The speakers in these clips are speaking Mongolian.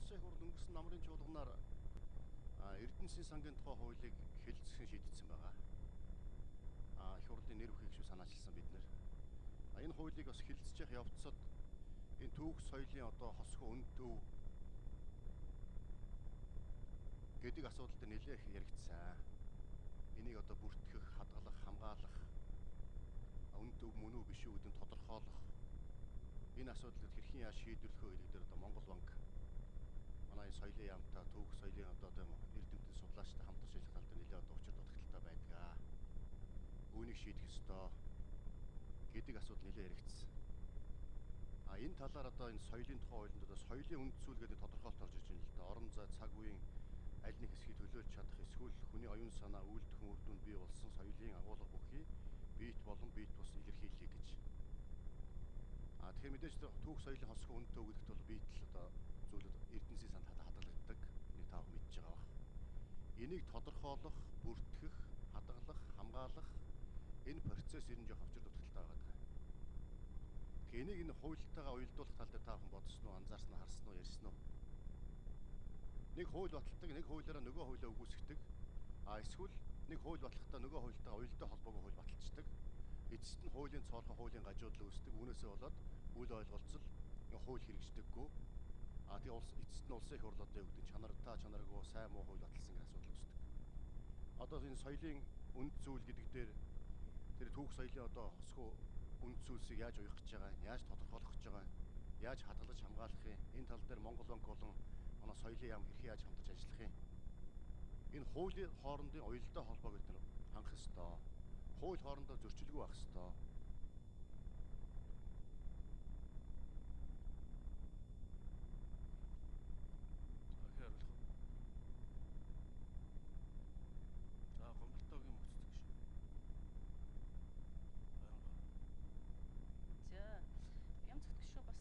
улсын их хурл өнгөрсөн намрын чуулганаар Эрдэнэсийн сангийн тухай хуулийг хэлэлцэхин шийдсэн байгаа. Их хурлын нэр бүхий гишүүн санаачилсан бид нэр. Энэ хуулийг бас хэлэлцэж явах явцад энэ түүх соёлын одоо хосхоо үнд төв гэдэг асуудал дээр нэлээх яригдсан. Энийг одоо бүртгэх, хадгалах, хамгаалах, үнд төв мөн үү биш үү гэдгийг тодорхойлох энэ асуудлыг хэрхэн яаж шийдвэрлэх вэ гэдэг дээр одоо Монгол банк манай соёлын яамтай түүх соёлын одоо тийм эрдэмтэн судлаачтай хамтарч ажиллах тал дээр нэлээд одоо учир дутагдaltaй байдаг. Үүнийг шийдэх ёстой гэдэг асуудал нэлээд яригдсан. Энэ талаар одоо энэ соёлын тухай хуулинд одоо соёлын үнд зүйл гэдэг тодорхойлолт орж ирж байна л да. Орон зай, цаг үеийн аль нэг хэсгийг төлөөлж чадах эсвэл хүний оюун санаа, үйлдэх үр дүнд бий болсон соёлын агуулга бүхий биет болон биет бус илэрхийлье гэж. Тэгэхээр мэдээж түүх соёлын хосхоо үнд төв гэдэгт бол биет л одоо зүйлүүд Эрдэнэсийн санд хадгалагддаг. Энийг та бүхэн мэдж байгаа бах. Энийг тодорхойлох, бүртгэх, хадгалах, хамгаалах энэ процесс ер нь жоох авчир дутагдaltaй байгаа. Тэгэхээр энийг энэ хуультайгаа уялдуулах тал дээр та бүхэн бодсон уу, анзаарсан уу, харсан уу, ярьсан уу? Нэг хууль баталдаг, нэг хуулиараа нөгөө хуулиа үгүйсгдэг. Эсвэл нэг хууль батлахдаа нөгөө хуультайгаа уялдаа холбоогүй хууль баталцдаг. Эцэст нь хуулийн цоолхон хуулийн гажуудлал үүсдэг. Үүнээсээ болоод үл ойлголцол хууль хэрэгждэггүй. Тэгээ улс эцэст нь улсын их хурл одоо юу гэдэг чанаргүй сайн муу хууль баталсан гэх асуудал үүсдэг. Одоо энэ соёлын үнд зүйл гэдэг дээр тэр түүх соёлын одоо хосхоо үнд зүйлсийг яаж уяах гэж байгаа, яаж тодорхойлох гэж байгаа, яаж хадгалж хамгаалах юм, энэ тал дээр Монгол банк болон манай соёлын яам хэрхэн яаж хамтарч ажиллах юм. Энэ хуулийн хоорондын уялдаа холбоог бид нар хангах ёстой. Хууль хоорондоо зөрчилгүй байх ёстой. Гомдолтойгийн мөцдөг шүү. За, ям зөвтгөх шүү бас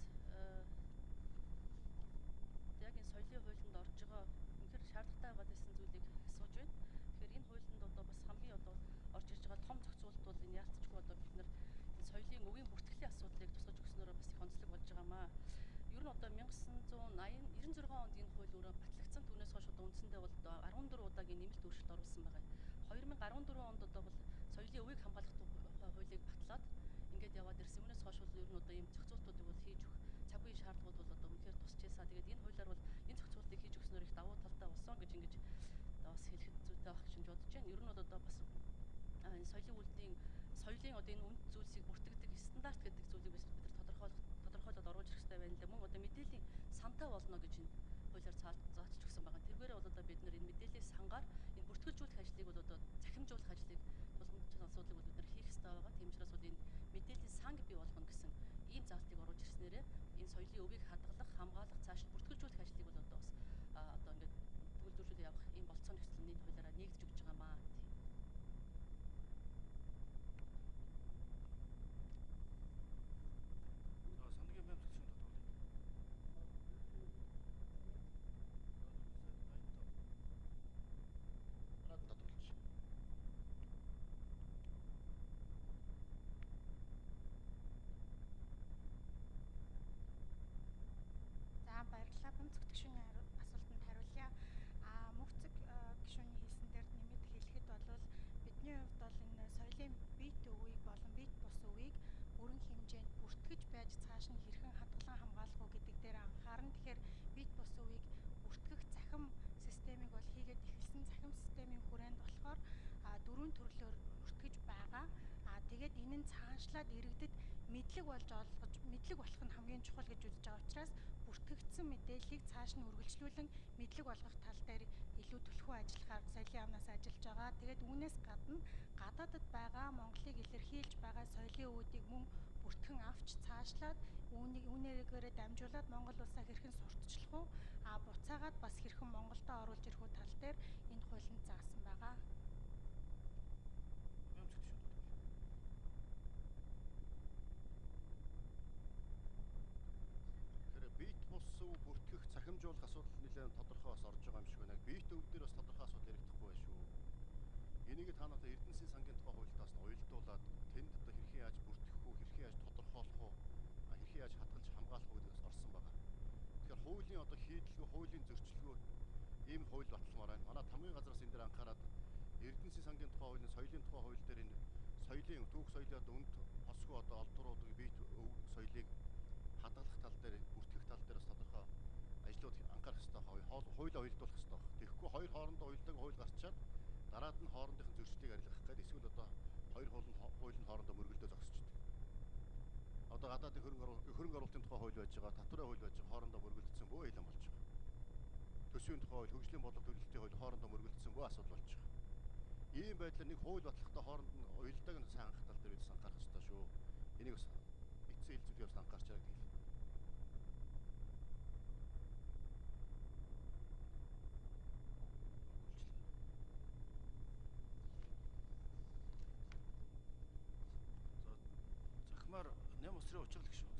яг энэ соёлын хуулинд орж байгаа үнэхээр шаардлагатай байгаа гэсэн зүйлийг асууж байна. Тэгэхээр энэ хуулинд одоо бас хамгийн одоо орж ирж байгаа том зохицуулт бол энэ яалтчгүй одоо бид нар соёлын өвийн бүртгэлийн асуудлыг тусгаж өгснөөр бас их онцлог болж байгаамаа. Ер нь одоо 1996 онд энэ хууль өөрөө батлагдсан. Түүнээс хойш одоо үндсэндээ бол 14 удаагийн нэмэлт өөрчлөлт оруулсан байгаа. 2014 онд одоо бол соёлын өвийг хамгаалах хуулийг батлаад ингээд яваад ирсэн. Үүнээс хойш бол ер нь одоо ийм зохицуултуудыг бол хийж өгөх цаг үеийн шаардлагууд бол одоо үнэхээр тусч ийсаа. Тэгээд энэ хуулиар бол энэ зохицуултыг хийж өгснөөр их давуу талтай болсон гэж ингэж бас хэлэхэд зүйтэй байх гэж бодож байна. Ер нь бол одоо бас энэ соёлын одоо энэ үнд зүйлсийг бүртгэдэг стандарт гэдэг зүйлийг бид нар тодорхойлоод оруулж ирэх хэрэгтэй байна лээ. Мөн одоо мэдээллийн сантай болно гэж энэ хуулиар заачж өгсөн байгаа. Тэргээрээ бол одоо бид нар энэ мэдээллийн сангаар энэ бүртгэлжүүлэх ажлыг бол одоо захимжуулах ажлыг тулгамдж асуудлыг бол бид нар хийх хэрэгтэй байгаа. Тийм учраас бол энэ мэдээллийн санг бий болгоно гэсэн ийм заалтыг оруулж ирснээрээ энэ соёлын өвийг хадгалах, хамгаалах, цааш нь бүртгэлжүүлэх ажлыг бол одоо бас одоо ингээд төгөлдрүүлээ явах ийм болцоо нөхцөл энэ хуулиараа нэгдэж өгч байгаамаа. Сангийн баймц гишүүн татварлаа. Татварлаж. За баярлалаа. Бямц гишүүний асуултанд хариулъя. Мөвцөг гишүүний хэлсэн дээр нэмэт хэлэхэд бол бидний хувьд бол энэ соёлын биет өвийг болон биет бус өвийг бүрэн хэмжээнд бүртгэж байж цааш нь хэрхэн хадгалан хамгаалах уу гэдэг дээр анхаарна. Тэгэхээр биет бус өвийг бүртгэх захим системийг бол хийгээд эхэлсэн. Захим системийн хүрээнд болохоор 4 төрлөөр бүртгэж байгаа. Тэгээд энэ нь цааншлаад иргэдэд мэдлэг болж олгож мэдлэг болох нь хамгийн чухал гэж үзэж байгаа учраас бүртгэгдсэн мэдээллийг цааш нь үргэлжлүүлэн мэдлэг болгох тал дээр илүү төлхөө ажиллахаар соёлын яамнаас ажиллаж байгаа. Тэгээд үүнээс гадна гадаадд байгаа Монголыг илэрхийлж байгаа соёлын өвүүдийг мөн бүртгэн авч цаашлаад үүнээрээ дамжуулаад Монгол улсаа хэрхэн сурталчлах уу? Буцаагаад бас хэрхэн Монголдо оруулж ирэх үү тал дээр энэ хуулинд заасан байгаа. Биет бус өв бүртгэх, захимжуулах асуудал нэлээд тодорхой бас орж байгаа юм шиг байна. Биет өв дээр бас тодорхой асуудал яригдахгүй байх шүү. Энийг та надад Эрдэнэсийн сангийн тухай хуулиудаас нь уялдуулаад тэнд одоо хэрхэн яаж бүртгэх үү, хэрхэн яаж тодорхойлох уу, хэрхэн яаж хадгалж хамгаалах үү гэдгээс орсон байгаа. Тэгэхээр хуулийн одоо хийдэлгүй, хуулийн зөрчилгүй ийм хууль баталмаар байна. Манай тамгын газраас энэ дээр анхаарал Эрдэнэсийн сангийн тухай хуулийн, соёлын тухай хууль дээр энэ соёлын түүх соёлын одоо үнд хосгүй одоо олдруудыг бие соёлыг хадгалах тал дээр, бүртгэх тал дээр бас тодорхой ажлууд анхаарах хэрэгтэй байна. Хуулиа уялдуулах хэрэгтэй байна. Тэгэхгүй хоёр хоорондоо уялдаг хууль гарчаад дараад нь хоорондын зөрчлийг арилгах гэдэг эсвэл одоо хоёр хууль нь хоорондоо мөргөлдөө зогсчихдог. Одоо гадаадын хөрөнгө оруулалтын тухай хууль байж байгаа, татварын хууль байж байгаа, хоорондоо мөргөлдсөн бөө илэн болж байгаа. Төсвийн тухай хууль, хөгжлийн бодлого төлөлтийн хууль хоорондоо мөргөлдсөн бөө асуудал болж байгаа. Ийм байдлаар нэг хууль батлахдаа хооронд нь уялдааг нь сайн анхаарах тал дээр бид анхаарах хэрэгтэй шүү. Энийг бас эцсийн хэлцүүлгийг бас анхаарчаарай гэж хэлье. За захимаар ням усрын учрал гэх шүү.